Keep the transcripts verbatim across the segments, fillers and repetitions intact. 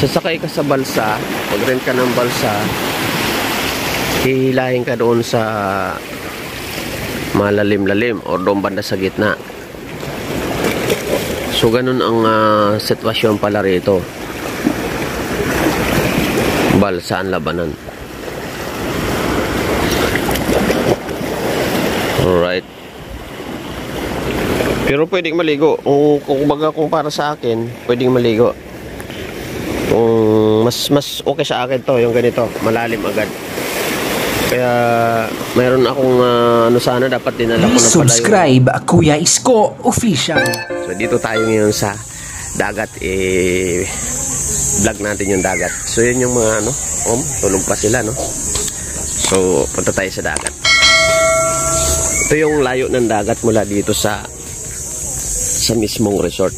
Sasakay ka sa balsa, pag-rent ka ng balsa, hihilahin ka doon sa malalim-lalim o doon banda sa gitna. So ganun ang uh, sitwasyon pala rito. Balsa ang labanan. Alright. Pero pwedeng maligo. Kung, kung baga kung para sa akin, pwedeng maligo. Kung mas mas okay sa akin to, yung ganito, malalim agad. Kaya mayroon akong uh, ano sana dapat dinala ko na pala yung... Subscribe Kuya Isko Official. So dito tayo ngayon sa dagat, eh vlog natin yung dagat. So yun yung mga ano, um, tulog pa sila, no. So punta tayo sa dagat. Ito yung layo ng dagat mula dito sa sa mismong resort.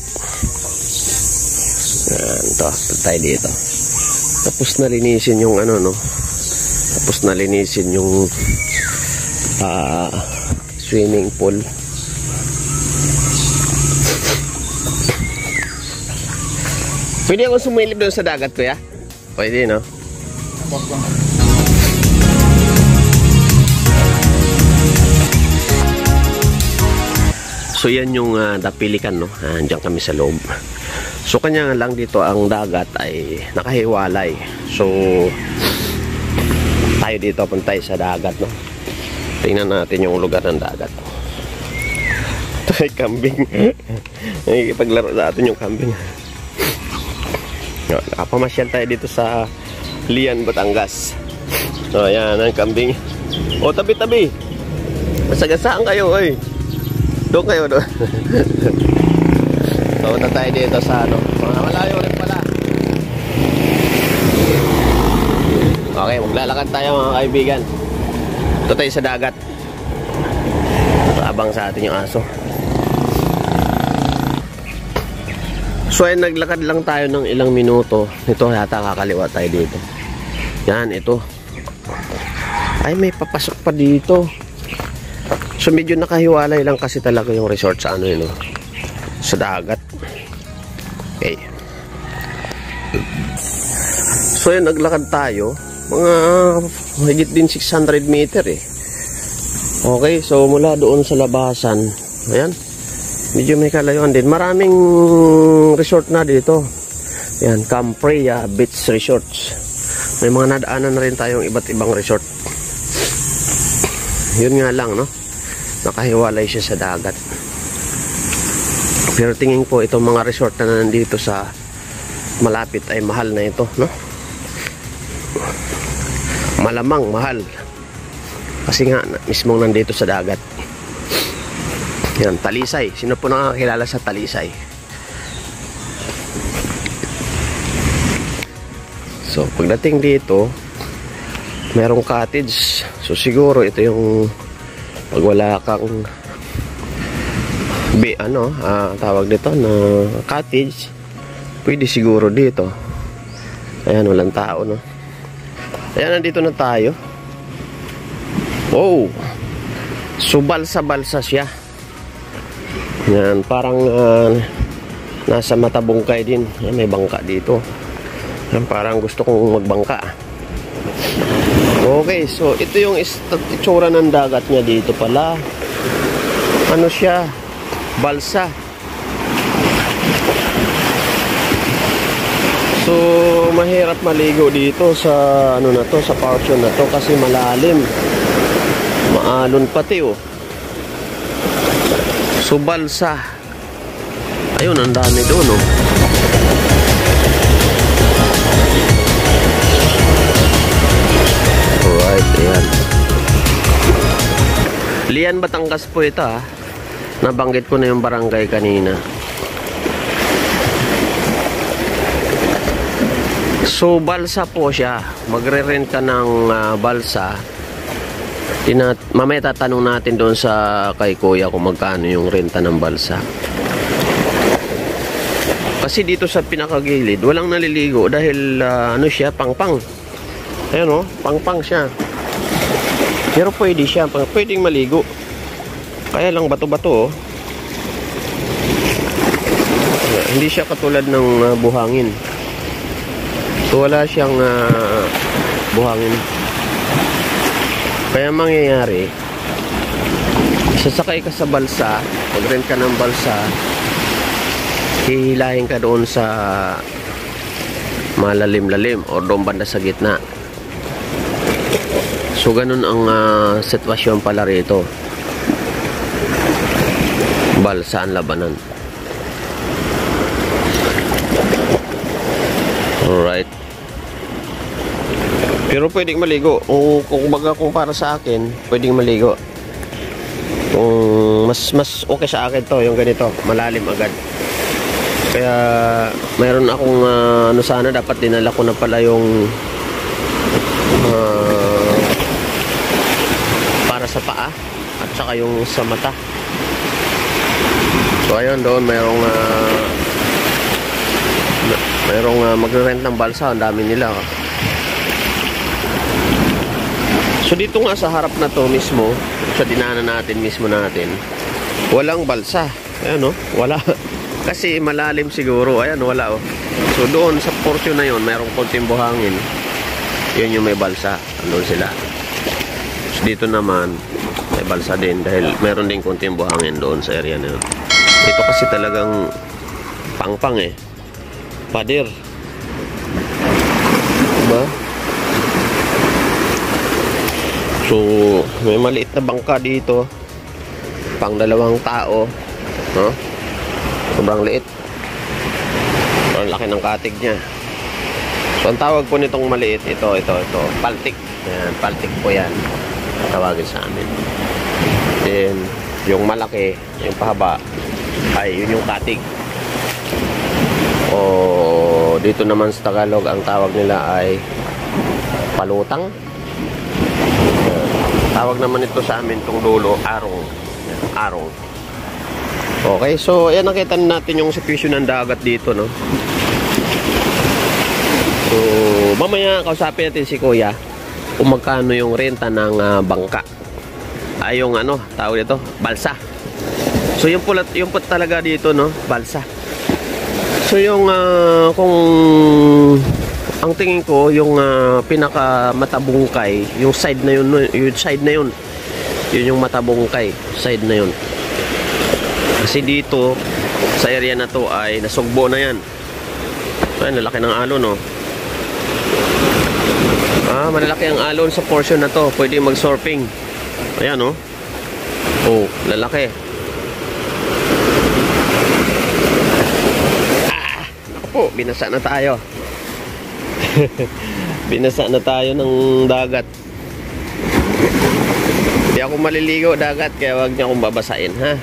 Yan, ito, tayo dito. Tapos nalinisin yung ano, no. Tapos nalinisin yung uh, swimming pool. Pwede ako sumilip doon sa dagat, kuya? Pwede, no? So yan yung uh, dapilikan, no? Andiyan kami sa loob. So kanya lang dito ang dagat ay nakahiwalay. So tayo dito puntay sa dagat, no? Tingnan natin yung lugar ng dagat. Ito ay kambing. Nakikipaglaro sa atin yung kambing. No, nakapamasyal tayo dito sa Lian, Batangas. So yan ang kambing. O tabi-tabi. Masagasaan kayo, oy. Doon kayo doon. So punta tayo dito sa ano, mga malayo rin pala. Okay, maglalakad tayo mga kaibigan. Ito tayo sa dagat. Abang sa atin yung aso. So ay naglakad lang tayo ng ilang minuto. Ito yata kakaliwa tayo dito. Yan, ito. Ay, may papasok pa dito. So medyo nakahiwalay lang kasi talaga yung resort sa ano yun, no? Sa dagat. Okay. So yun, naglakad tayo. Mga higit din six hundred meter eh. Okay, so mula doon sa labasan, ayan, medyo may kalayuan din. Maraming resort na dito. Ayan, Campreya Beach Resorts. May mga nadaanan na rin tayong iba't ibang resort. Yun nga lang, no? Nakahiwalay siya sa dagat. Pero tingin ko itong mga resort na nandito sa malapit ay mahal na ito, no? Malamang mahal. Kasi nga mismo nandito sa dagat. Yan, Talisay. Sino po nakakilala sa Talisay? So, pagdating dito, merong cottage. So, siguro ito yung pag wala kang be, ano, ah, tawag dito na cottage, pwede siguro dito. Ayan, walang tao, no? Ayan, nandito na tayo. Wow! So, balsa-balsa siya. Yan, parang uh, nasa Matabungkay din. Yan, may bangka dito. Yan, parang gusto kong magbangka. Okay, so ito yung itsura ng dagat niya dito pala. Ano siya? Balsa. So, mahirap maligo dito sa ano na to, sa portion na to kasi malalim. Maalon pati, oh. So, balsa. Ayun, ang dami doon, oh. Alright, ayan. Lian, Batangas po ito, ha. Nabanggit ko na yung barangay kanina. So, balsa po siya. Magre-rent ka ng uh, balsa. Tinat mamaya tatanong natin doon sa kay kuya kung magkano yung renta ng balsa. Kasi dito sa pinakagilid, walang naliligo dahil uh, ano siya, pangpang. Ayan, oh, pangpang siya. Pero pwede siya, pwedeng maligo. Kaya lang bato-bato, oh. Hindi siya katulad ng uh, buhangin. So, wala siyang uh, buhangin. Kaya mangyayari, sasakay ka sa balsa, mag-rent ka ng balsa, hihilahin ka doon sa malalim-lalim o doon banda sa gitna. So, ganun ang uh, sitwasyon pala rito. Balsa ang labanan. Alright. Pero pwedeng maligo. Kung, kung baga kung para sa akin, pwedeng maligo. Kung mas mas okay sa akin to, yung ganito, malalim agad. Kaya mayroon akong uh, ano sana, dapat dinala ko na pala yung uh, para sa paa at saka yung sa mata. So ayun, doon mayroong uh, mayroong uh, magre-rent ng balsa. Ang dami nila. So dito nga sa harap na to mismo, sa dinaanan natin mismo natin, walang balsa. Ayan, no? Wala. Kasi malalim siguro. Ayan, wala, oh. So doon sa portion na yun, mayroong konting buhangin. Yun yung may balsa. Andun sila. So dito naman may balsa din dahil meron din konting buhangin doon sa area na yun. Ito kasi talagang pang-pang eh. Pader. Diba? So may maliit na bangka dito, pang dalawang tao, no? Sobrang liit. Sobrang laki ng katig niya. So ang tawag po nitong maliit, ito, ito, ito, paltik. Ayan, paltik po yan. Tawagin sa amin. Then yung malaki, yung pahaba, ay yun yung katig. O dito naman sa Tagalog, ang tawag nila ay palutang. Tawag naman ito sa amin itong dulo, arong. Arong. Okay, so ayan, nakita natin yung situation ng dagat dito, no? So mamaya kausapin natin si Kuya kung magkano yung renta ng uh, bangka. Ay, yung ano, tawag dito, balsa. So yung pula, yung put talaga dito, no, balsa. So yung uh, kung ang tingin ko, yung uh, pinaka matabungkay, yung side na yun, yung side na yun, yun yung matabungkay, side na yun. Kasi dito sa area na to ay nasugbo na yan. So ayun, lalaki ng alon, no. Ah, malalaki ang alon sa portion na to. Pwede mag-surfing. Ayan, no. Oh, lalaki. Ah, naku po, binasa na tayo. Binasa na tayo ng dagat. Hindi ako maliligo dagat, kaya wag niyo akong babasain, ha.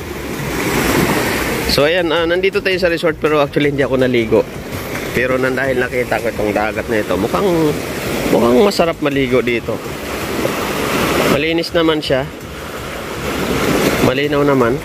So ayan, uh, nandito tayo sa resort, pero actually hindi ako naligo. Pero nang dahil nakita ko itong dagat na ito, mukhang mukhang masarap maligo dito. Malinis naman siya. Malinaw naman.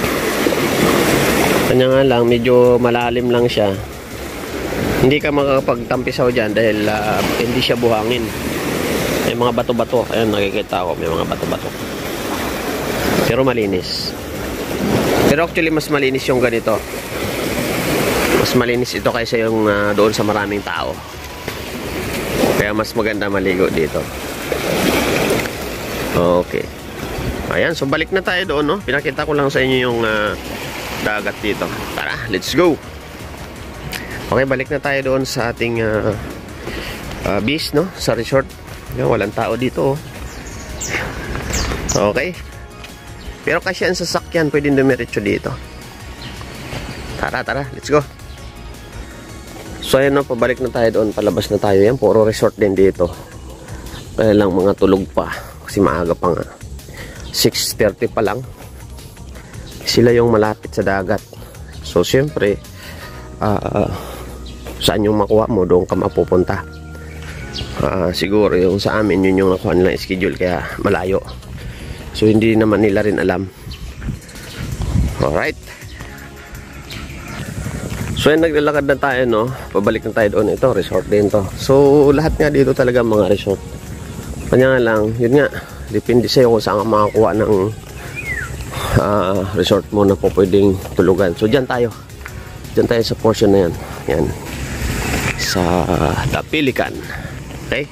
Kanya nga lang, medyo malalim lang siya. Hindi ka makakapagtampisaw dyan dahil uh, hindi siya buhangin. May mga bato-bato. Ayan, nakikita ko, may mga bato-bato. Pero malinis. Pero actually mas malinis yung ganito. Mas malinis ito kaysa yung uh, doon sa maraming tao. Kaya mas maganda maligo dito. Okay. Ayan, so balik na tayo doon, no? Pinakita ko lang sa inyo yung uh, dagat dito. Tara, let's go. Okay, balik na tayo doon sa ating uh, uh, beach, no? Sa resort. Yan, walang tao dito, oh. Okay. Pero kasi ang sasakyan, pwedeng dumiretso dito. Tara, tara, let's go. So ayan, no, pabalik na tayo doon. Palabas na tayo. Yan, puro resort din dito. Kaya lang mga tulog pa. Kasi maaga pa nga. six thirty pa lang. Sila yung malapit sa dagat. So siyempre, uh, saan yung makuha mo, doon ka mapupunta. Uh, siguro yung sa amin, yun yung nakuha nilang schedule, kaya malayo. So hindi naman nila rin alam. Alright. So yan, naglalakad na tayo, no. Pabalik na tayo doon. Ito, resort din to. So lahat nga dito talaga mga resort. Kanya nga lang, yun nga, depende sa'yo kung saan ka makakuha ng uh, resort mo na po pwedeng tulugan. So dyan tayo. Dyan tayo sa portion na yan. Yan. sa Dapilican. Okay?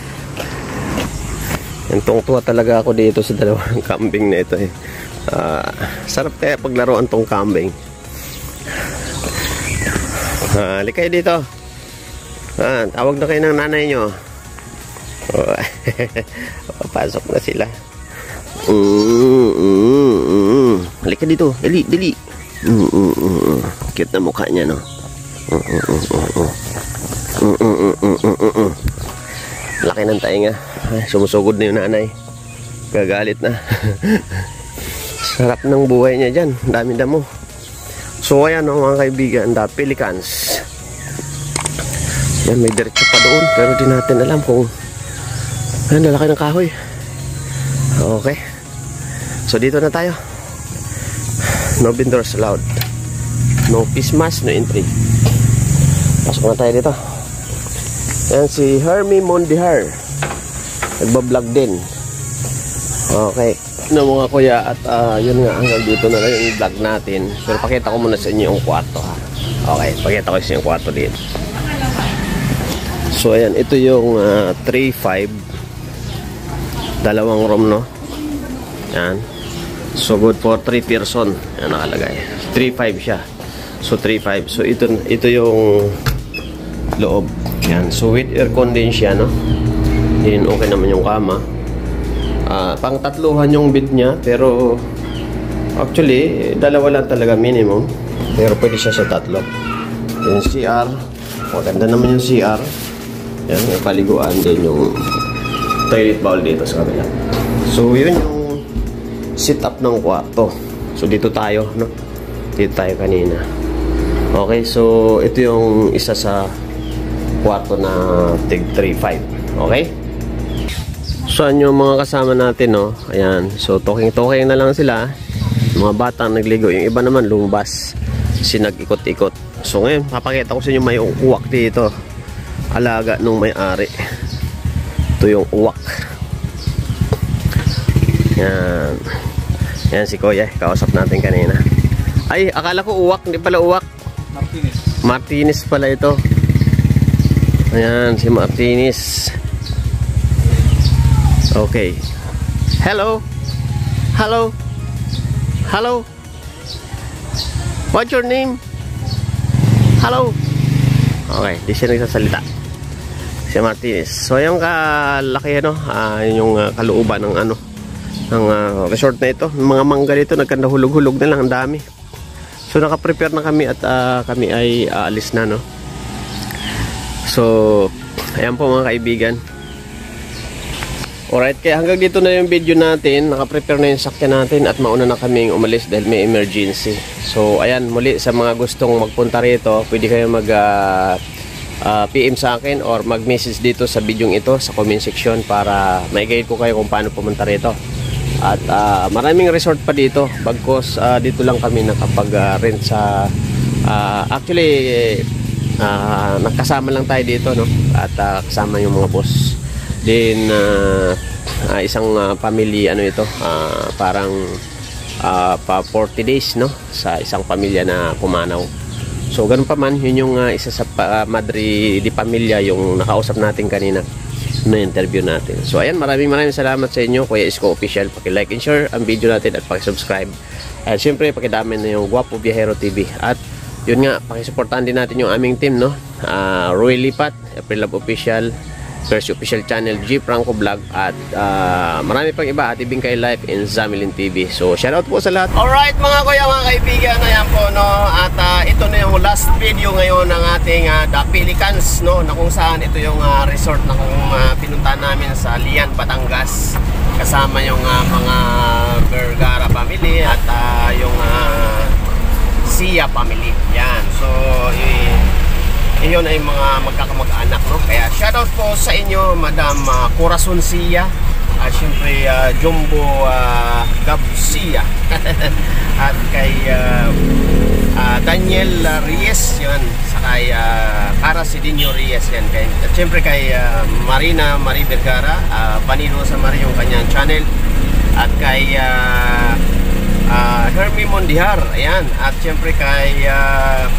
Yung tungtuwa talaga ako dito sa dalawang kambing na ito eh. Uh, sarap kaya paglaruan tong kambing. Uh, likay dito. Uh, tawag na kayo ng nanay nyo. Oh, papasok na sila. Mm, mm, mm. Halika dito. Dali, dali. Mm, mm, mm. Cute na mukha niya, no? Mm, mm, mm, mm. Mm, mm, mm, mm, mm, mm. Laki ng tainga. Ay, sumusugod na yung nanay. Gagalit na. Sarap ng buhay niya dyan. Dami damo. So ayan o mga kaibigan, the Pelicans. Yan, may diretso pa doon. Pero di natin alam kung ayan, lalaki ng kahoy. Okay. So dito na tayo. No vendors allowed. No face mask, no entry. Pasok na tayo dito. Ayan si Hermie Mondihar. Nagbablog din. Okay. No mga kuya, at uh, yun nga, hanggang dito na lang yung vlog natin. Pero pakita ko muna sa inyo yung kwarto ha. Okay, pakita ko sa inyo yung kwarto din. So ayan, ito yung uh, three five. Dalawang room, no? Yan. So good for three person. Yan nakalagay. three five siya. So three five. So ito, ito yung loob. Yan. So with air condition siya, no? Din okay naman yung kama. Uh, pang tatluhan yung bed niya, pero actually dalawa lang talaga minimum, pero pwede siya sa tatlo. Yung C R, maganda naman yung C R. Yan, may paliguan din, yung toilet bowl dito sa kabila. So yun yung setup ng kwarto. So dito tayo, no? Dito tayo kanina. Okay, so ito yung isa sa kwarto na tig three five. Okay? So yung mga kasama natin, no? Ayan. So talking-talking na lang sila. Mga batang nagligo. Yung iba naman lumabas. Kasi nag-ikot-ikot. So ngayon, papakita ko sa inyo may uwak dito. Alaga nung may-ari. Ito yung uwak. Yan. Yan si Kuya. Kausap natin kanina. Ay, akala ko uwak. Hindi pala uwak. Martinez. Martinez pala ito. Ayan, si Martinez. Okay. Hello. Hello. Hello. What's your name? Hello. Okay, di siya nagsasalita. Si Martinez. So yung kalaki, ano, uh, yung uh, kalooban ng ano ng uh, resort na ito. Mga mangga dito nagkandahulog-hulog na lang, ang dami. So naka-prepare na kami at uh, kami ay aalis na, no. So ayan po mga kaibigan. Alright, kaya hanggang dito na yung video natin. Naka-prepare na yung sakyan natin at mauna na kaming umalis dahil may emergency. So ayan, muli sa mga gustong magpunta rito, pwede kayo mag uh, uh, P M sa akin or mag-message dito sa video ito sa comment section para ma-guide ko kayo kung paano pumunta rito. At uh, maraming resort pa dito, bagkos uh, dito lang kami nakapag-rent uh, sa uh, actually uh, nakasama lang tayo dito, no? At uh, kasama yung mga boss. Then uh, uh, isang uh, family, ano ito, uh, parang uh, pa forty days, no, sa isang pamilya na pumanaw. So ganun pa man, yun yung uh, isa sa uh, madre di pamilya yung nakausap natin kanina na interview natin. So ayan, maraming maraming salamat sa inyo, Kuya Isko Official. Paki-like and share ang video natin at paki-subscribe. At syempre paki-dami na yung Guwapo Biyahero T V. At yun nga, paki-supportahan din natin yung aming team, no, uh, Roy Lipat, April Love Official, First Official Channel, G Franco Vlog, at uh, marami pang iba, Ate Bingkay Life and Zamilin T V. So shoutout po sa lahat. Alright mga kuya, mga kaibigan, ayan po, no, at uh, ito na yung last video ngayon ng ating uh, The Pelicans, no, na kung saan ito yung uh, resort na kung uh, pinuntahan namin sa Lian, Batangas, kasama yung uh, mga Vergara family at uh, yung uh, Sia family. Yan, so i iyon ay mga magkakamag-anak, no? Kaya shoutout po sa inyo, Madam uh, Corazon Sia, at syempre uh, Jumbo uh, Gab Sia at kay uh, uh, Daniel uh, Reyes, yun, sa kay uh, Cara Sidinho Reyes, yan, kay, at syempre kay uh, Marina Marie Vergara, uh, Banido sa Marie yung kanyang channel, at kay uh, uh, Hermie Mondihar, ayan, at syempre kay uh,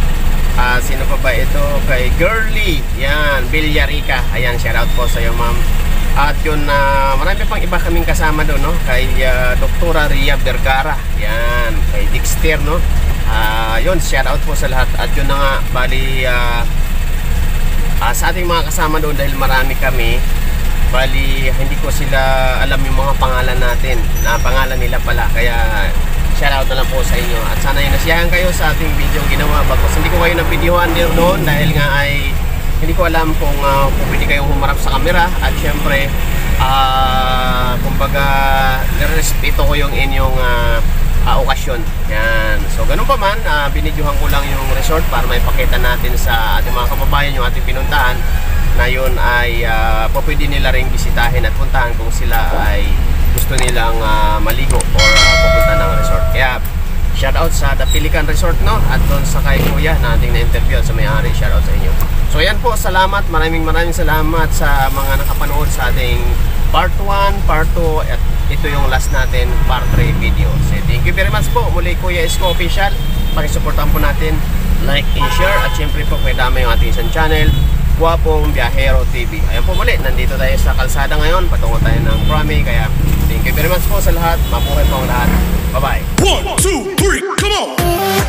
Ah, sino pa ba ito? Kay Girly. Yan, Villarica. Ayan, shout out po sa iyo, ma'am. At yun, uh, marami pang iba kaming kasama doon, no? Kay uh, Doktora Ria Vergara. Yan, kay Dexter, no? Uh, yun, shout out po sa lahat. At yun na nga, bali, uh, uh, sa ating mga kasama doon, dahil marami kami, bali, hindi ko sila alam yung mga pangalan natin. Na pangalan nila pala. Kaya, shout out na lang po sa inyo. At sana yung nasiyahan kayo sa ating video ginawa. Bagos hindi ko kayo na-videoan doon dahil nga ay hindi ko alam kung, uh, kung pwede kayong humarap sa camera. At syempre, uh, kumbaga, nirespeto ko yung inyong uh, uh, okasyon. Yan. So, ganun pa man, uh, binidyohan ko lang yung resort para maipakita natin sa ating mga kababayan yung ating pinuntahan na yun ay uh, po pwede nila ring bisitahin at puntahan kung sila ay gusto nilang uh, maligo or uh, pupunta ng resort. Kaya shout out sa The Pelican Resort, no? At doon sa kay Kuya na ating na-interview sa may-ari, shout out sa inyo. So yan po, salamat, maraming maraming salamat sa mga nakapanood sa ating part one, part two, at ito yung last natin part three video. So thank you very much po. Muli Kuya Isko Official, pakisuportahan po natin, like and share, at syempre po may dama yung ating isang channel, Guwapong Biyahero T V. Ayan po muli, nandito tayo sa kalsada ngayon, patungo tayo ng Krami. Kaya thank you very much po sa lahat, mabuhay po ang lahat. Bye bye. One, two, three, come on!